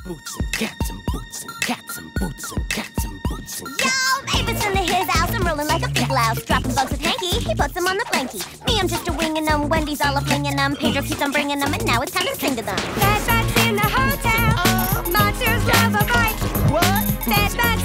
boots and cats and boots and cats and boots and cats and boots and cats. Yo, Mavis in his house, I'm rolling like a big louse. Dropping bugs with Hanky, he puts them on the blankie. Me, I'm just a winging them. Wendy's all a flinging them. Pedro keeps on bringing them, and now it's time to sing to them. Bad bats in the hotel. Monsters love a bite. What? Bad bats